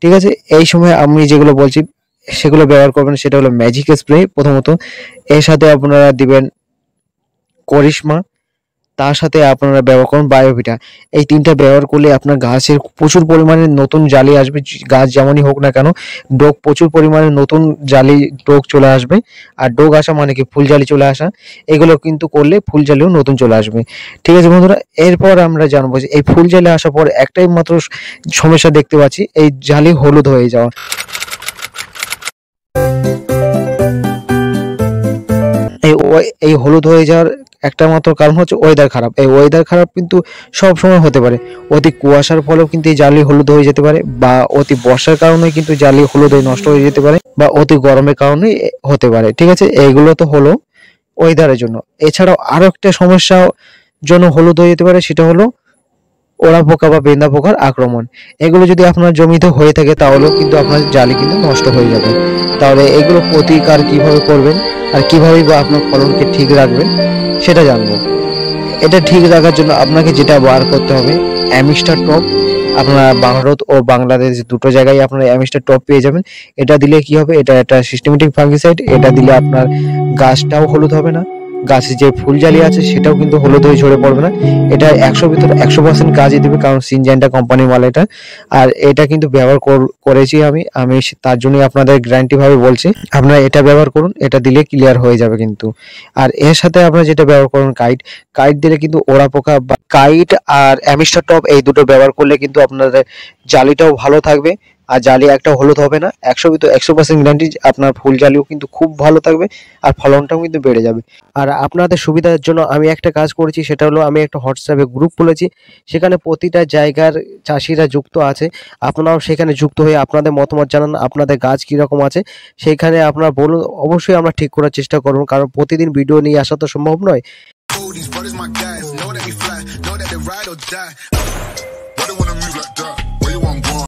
ঠিক আছে। এই সময় আমি যেগুলো বলছি সেগুলো ব্যবহার করবেন, সেটা হলো ম্যাজিক স্প্রে প্রথমত, এর সাথে আপনারা দিবেন করিশ্মা, তার সাথে আপনারা ব্যবহার করুন বায়োভিটা। এই ৩টা ব্যবহার করলে আপনার গাছের প্রচুর পরিমাণে নতুন জালি আসবে। গাছ যেমনই হোক না কেন, ডোক প্রচুর পরিমাণে নতুন জালি ডোক চলে আসবে। আর ডোক আসা মানে কি ফুল জালি চলে আসা। এগুলো কিন্তু করলে ফুল জালিও নতুন চলে আসবে। ঠিক আছে বন্ধুরা, এরপর আমরা জানবো যে এই ফুল জালি আসার পর একটাই মাত্র সমস্যা দেখতে পাচ্ছি, এই জালি হলুদ হয়ে যাওয়া। এই হলুদ হয়ে যাওয়ার একটা মাত্র কারণ হচ্ছে ওয়েদার খারাপ। এই ওয়েদার খারাপ কিন্তু সব সময় হতে পারে। অতি কুয়াশার ফলেও কিন্তু এই জালি হলুদ হয়ে যেতে পারে, বা অতি বর্ষার কারণে কিন্তু জালি হলুদ হয়ে নষ্ট হয়ে যেতে পারে, বা অতি গরমের কারণে হতে পারে। ঠিক আছে, এইগুলো তো হলো ওয়েদারের জন্য। এছাড়াও আরো একটা সমস্যা জন্য হলুদ হয়ে যেতে পারে, সেটা হলো ওড়া পোকা বা বেন্দা পোকার আক্রমণ। এগুলো যদি আপনার জমিতে হয়ে থাকে তাহলেও কিন্তু আপনার জালি কিন্তু নষ্ট হয়ে যাবে। তাহলে এগুলো প্রতিকার কিভাবে করবেন আর কিভাবে বা আপনার ফলনকে ঠিক রাখবেন সেটা জানবো। এটা ঠিক রাখার জন্য আপনাকে যেটা বার করতে হবে, অ্যামিস্টার টপ। আপনার ভারত ও বাংলাদেশ দুটো জায়গায় আপনারা অ্যামিস্টার টপ পেয়ে যাবেন। এটা দিলে কি হবে, এটা একটা সিস্টেমেটিক ফাঙ্গিসাইড। এটা দিলে আপনার গাছটাও হলুদ হবে না, গাছে যে ফুল জালি আছে সেটাও কিন্তু হলুদ হয়ে ঝরে পড়বে না। এটা 100 ভিতরে 100% কাজই দেবে, কারণ সিনজেন্টা কোম্পানির মাল এটা। আর এটা কিন্তু ব্যবহার করেছি আমি তার জন্যই আপনাদের গ্যারান্টি ভাবে বলছি, আপনারা এটা ব্যবহার করুন। এটা দিলে ক্লিয়ার হয়ে যাবে কিন্তু। আর এর সাথে আপনারা যেটা ব্যবহার করুন কাইট দিলে কিন্তু ওড়া পোকা বা কাইট আর অ্যামিস্টার টপ এই দুটো ব্যবহার করলে কিন্তু আপনাদের জালিটাও ভালো থাকবে, আর জালি একটা হলুদ হবে না। 100% গ্যারান্টি, আপনার ফুল জালিও কিন্তু খুব ভালো থাকবে, আর ফলনটাও কিন্তু বেড়ে যাবে। আর আপনাদের সুবিধার জন্য আমি একটা কাজ করেছি, সেটা হলো আমি একটা হোয়াটসঅ্যাপে গ্রুপ খুলেছি। সেখানে প্রতিটা জায়গার চাষিরা যুক্ত আছে। আপনারাও সেখানে যুক্ত হয়ে আপনাদের মতামত জানান, আপনাদের গাছ কীরকম আছে সেখানে আপনারা বলুন। অবশ্যই আমরা ঠিক করার চেষ্টা করব, কারণ প্রতিদিন ভিডিও নিয়ে আসা তো সম্ভব নয়। These brothers my guys, know that we fly, know that they ride or die. Why they wanna move like that? Where you want going?